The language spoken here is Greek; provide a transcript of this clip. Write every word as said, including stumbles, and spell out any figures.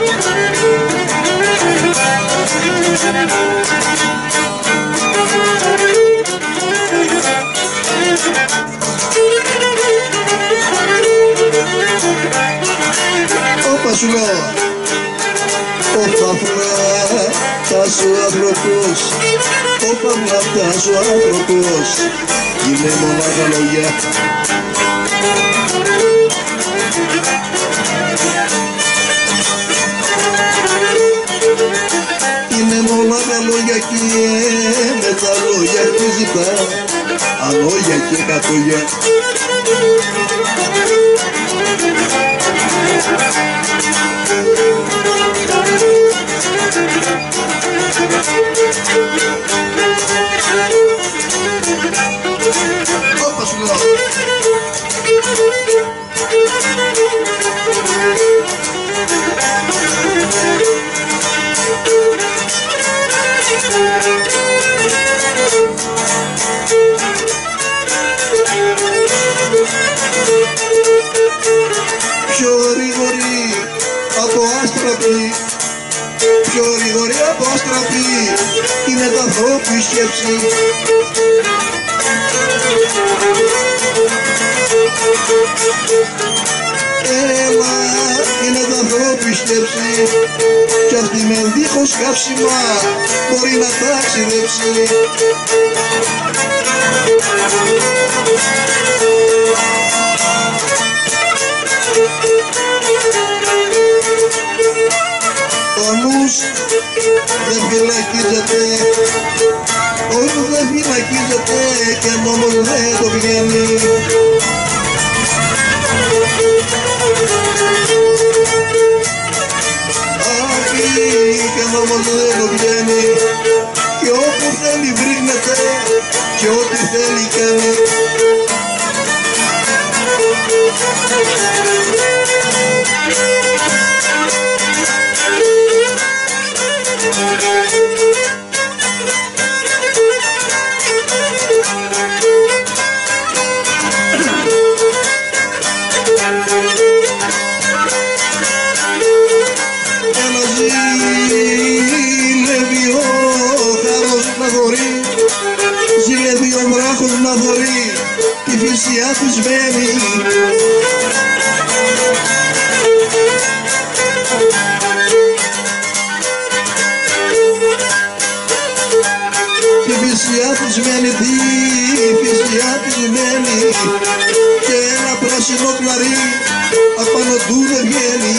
Όπα σου λέω, όπα να φτάσω άνθρωπος, όπα να φτάσω άνθρωπος, είναι μονάχα λόγια. Είναι μονάχα λόγια και με τα λόγια χτίζει τα αλόγια και κατόγια. Όπα σου λέω. Πιο γρήγορη από άστραπη, πιο γρήγορη από άστραπη είναι τα ανθρώπου η σκέψη. Έλα, είναι τα ανθρώπου η σκέψη κι αυτή με δίχως καύσιμα μπορεί να ταξιδέψει. Ο νους δεν φυλακίζεται, ο νους δεν φυλακίζεται και νόμος δεν το βγαίνει. Αχι και νόμος δεν το βγαίνει και όπου θέλει βρήκνεται και ό,τι θέλει κάνει. Ζηλεύει ο βράχος να θωρεί τη φυσιά της μένη. Τη φυσιά της μένη, τη φυσιά της μένη και ένα πράσινο κλαρί απάνω του δεν βγαίνει.